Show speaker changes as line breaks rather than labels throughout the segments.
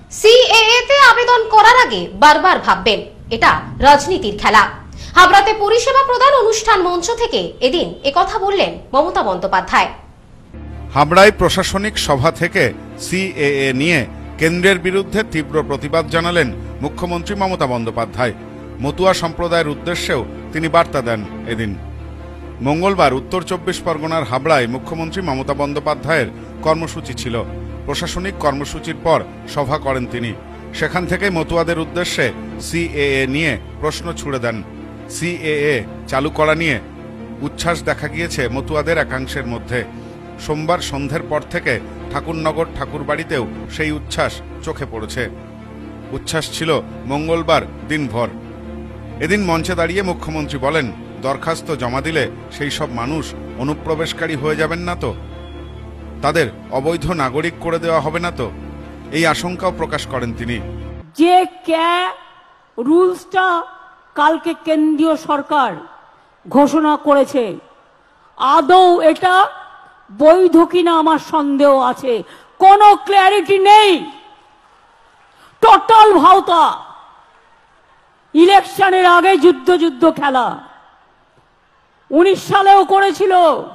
CAA তে আবেদন করার আগে বারবার ভাববেন, এটা রাজনীতির খেলা। হাবড়াতে পরিষেবা প্রদান অনুষ্ঠান মঞ্চ থেকে এদিন একথা বললেন মমতা বন্দ্যোপাধ্যায়।
হাবড়ায় প্রশাসনিক সভা থেকে সিএএ নিয়ে কেন্দ্রের বিরুদ্ধে তীব্র প্রতিবাদ জানালেন মুখ্যমন্ত্রী মমতা বন্দ্যোপাধ্যায়। মতুয়া সম্প্রদায়ের উদ্দেশ্যেও তিনি বার্তা দেন। এদিন মঙ্গলবার উত্তর 24 পরগনার হাবড়ায় মুখ্যমন্ত্রী মমতা বন্দ্যোপাধ্যায়ের কর্মসূচি ছিল। প্রশাসনিক কর্মসূচির পর সভা করেন তিনি। সেখান থেকে মতুয়াদের উদ্দেশ্যে সিএএ নিয়ে প্রশ্ন ছুড়ে দেন। সিএএ চালু করা নিয়ে উচ্ছ্বাস দেখা গিয়েছে মতুয়াদের একাংশের মধ্যে। সোমবার সন্ধ্যের পর থেকে ঠাকুরনগর ঠাকুরবাড়িতেও সেই উচ্ছ্বাস চোখে পড়েছে। উচ্ছ্বাস ছিল মঙ্গলবার দিনভর। এদিন মঞ্চে দাঁড়িয়ে মুখ্যমন্ত্রী বলেন, দরখাস্ত জমা দিলে সেই সব মানুষ অনুপ্রবেশকারী হয়ে যাবেন না তো? তাদের অবৈধ নাগরিক করে দেওয়া হবে না তো? এই আশঙ্কাও প্রকাশ করেন তিনি।
যে রুলসটা কালকে কেন্দ্রীয় সরকার ঘোষণা করেছে, আদৌ এটা বৈধ কিনা আমার সন্দেহ আছে। কোনো ক্ল্যারিটি নেই, টোটাল ভাওতা। ইলেকশনের আগে যুদ্ধ খেলা 19 সালেও করেছিল।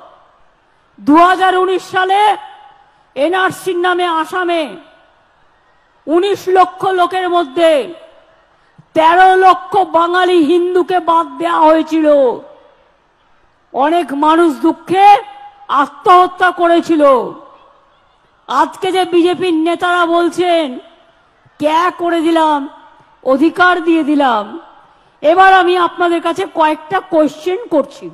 2019 সালে এনআরসির নামে আসামে 19 লক্ষ লোকের মধ্যে 13 লক্ষ বাঙালি হিন্দুকে বাদ দেওয়া হয়েছিল। অনেক মানুষ দুঃখে আত্মহত্যা করেছিল। আজকে যে বিজেপির নেতারা বলছেন করে দিলাম, অধিকার দিয়ে দিলাম, এবার আমি আপনাদের কাছে কয়েকটা কোয়েশ্চেন করছি।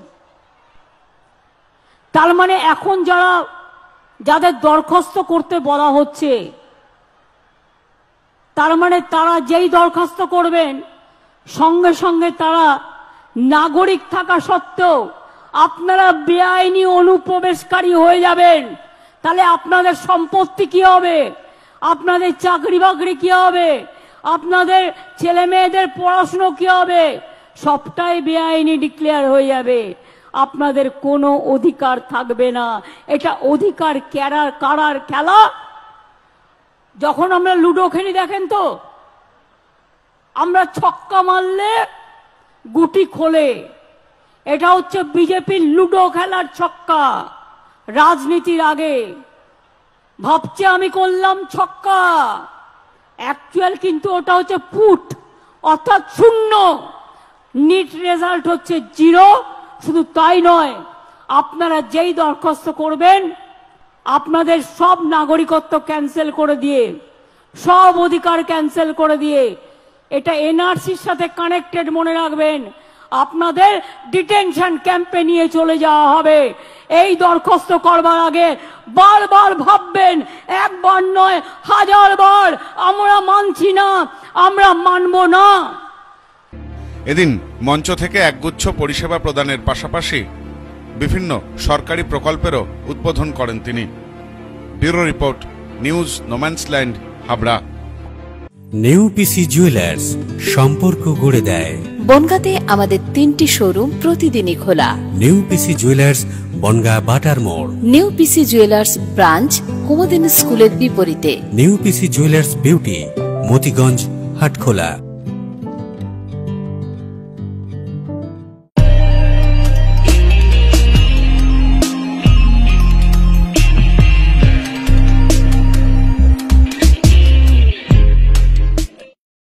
তার মানে এখন যাদের দরখাস্ত করতে বলা হচ্ছে, তার মানে তারা যেই দরখাস্ত করবেন সঙ্গে সঙ্গে তারা নাগরিক থাকা সত্ত্বেও আপনারা বেআইনি অনুপ্রবেশকারী হয়ে যাবেন। তাহলে আপনাদের সম্পত্তি কি হবে? আপনাদের চাকরি বাকরি কি হবে? আপনাদের ছেলে মেয়েদের পড়াশুনো কি হবে? সবটাই বেআইনি ডিক্লেয়ার হয়ে যাবে। আপনাদের কোনো অধিকার থাকবে না। এটা অধিকার কারার খেলা। যখন আমরা লুডো খেলি দেখেন তো, আমরা ছক্কা মারলে গুটি খোলে। এটা হচ্ছে বিজেপির লুডো খেলার ছক্কা। রাজনীতির আগে ভাবছে আমি করলাম ছক্কা, অ্যাকচুয়াল কিন্তু ওটা হচ্ছে পুট, অর্থাৎ শূন্য। নিট রেজাল্ট হচ্ছে 0। শুধু তাই নয়, আপনারা যেই দরখাস্ত করবেন আপনাদের সব নাগরিকত্ব ক্যান্সেল করে দিয়ে, সব অধিকার ক্যান্সেল করে দিয়ে, এটা এনআরসির সাথে কানেক্টেড মনে রাখবেন, আপনাদের ডিটেনশন ক্যাম্পে নিয়ে চলে যাওয়া হবে। এই দরখাস্ত করবার আগে বারবার ভাববেন, একবার নয় 1000 বার, আমরা মানছি না, আমরা মানব না।
এদিন মঞ্চ থেকে একগুচ্ছ পরিষেবা প্রদানের পাশাপাশি বিভিন্ন সরকারি প্রকল্পেরও উদ্বোধন করেন তিনি। Bureau report, news no man's land, Habra.
New PC jewellers, সম্পর্ক গড়ে দেয়।
বনগাঁতে আমাদের 3টি শোরুম প্রতিদিনই খোলা।
নিউ পিসি জুয়েলার্স, বনগাঁ বাটার মোড়।
New PC jewellers branch, Kumudini স্কুলের বিপরীতে।
New PC jewellers beauty, Motiganj, Hatkhola.